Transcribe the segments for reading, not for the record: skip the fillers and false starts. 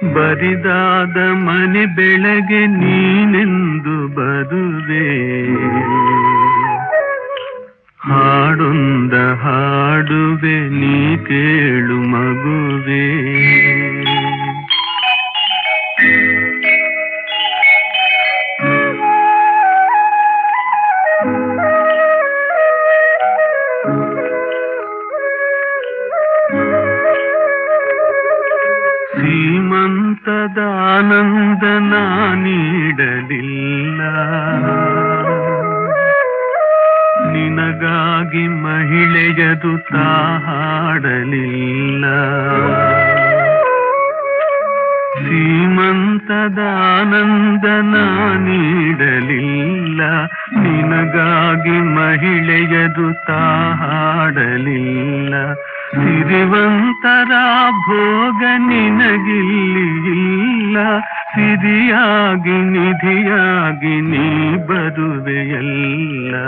ಬರಿದಾದ ಮನೆ ಬೆಳಗ್ಗೆ ನೀನೆಂದು ಬರುವೆ, ಹಾಡೊಂದ ಹಾಡುವೆ ನೀ ಕೇಳು ಮಗುವೆ. ಶ್ರೀಮಂತದ ಆನಂದ ನೀಡಲಿಲ್ಲ, ನಿನಗಾಗಿ ಮಹಿಳೆಯದು ಹಾಡಲಿಲ್ಲ. ಶ್ರೀಮಂತದ ಆನಂದ ನೀಡಲಿಲ್ಲ, ನಿನಗಾಗಿ ಮಹಿಳೆಯದು ಹಾಡಲಿಲ್ಲ. ಸಿರಿವಂತರ ಭೋಗ ನಿನಗಿಲ್ಲಿ ಇಲ್ಲ, ಸಿರಿಯಾಗಿ ನಿಧಿಯಾಗಿ ನೀ ಬರುವೆಯಲ್ಲ.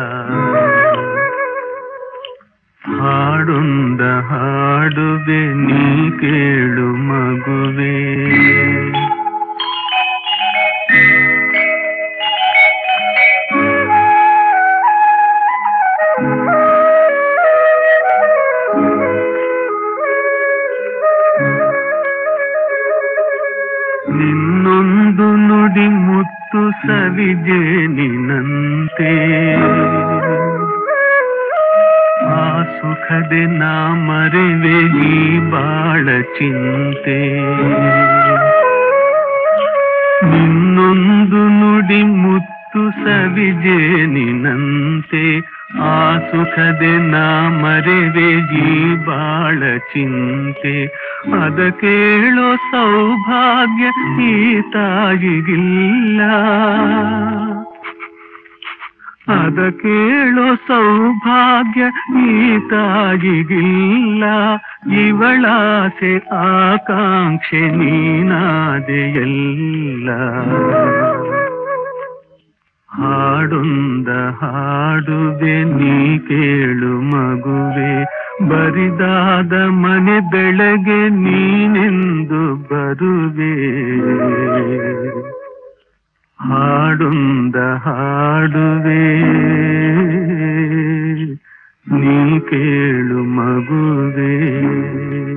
ಹಾಡೊಂದ ಹಾಡುವೆ ನೀ ಕೇಳು ಮಗುವೆ. ನಿನ್ನೊಂದು ನುಡಿ ಮುತ್ತು ಸವಿಜೇನಿನಂತೆ, ಆ ಸುಖದೆ ನಾ ಮರೆವೆ ಈ ಬಾಳ ಚಿಂತೆ. ನಿನ್ನೊಂದು ನುಡಿ ಮುತ್ತು ಸವಿಜೇನಿನಂತೆ, ಆ ಸುಖದೆ ನಾ ಮರೆವೆ ಈ ಬಾಳ ಚಿಂತೆ. ಅದ ಕೇಳೋ ಸೌಭಾಗ್ಯ ಈ ತಾಯಿಗಿಲ್ಲ, ಅದ ಕೇಳೋ ಸೌಭಾಗ್ಯ ಈ ತಾಯಿಗಿಲ್ಲ. ಇವಳಾಸೆ ಆಕಾಂಕ್ಷೆ ನೀನಾದೆಯಲ್ಲ. ಹಾಡೊಂದ ಹಾಡುವೆ ನೀ ಕೇಳು ಮಗುವೆ, ಬರಿದಾದ ಮನೆ ಬೆಳಗ್ಗೆ ನೀನೆಂದು ಬರುವೆ. ಹಾಡೊಂದ ಹಾಡುವೆ ನೀ ಕೇಳು ಮಗುವೆ.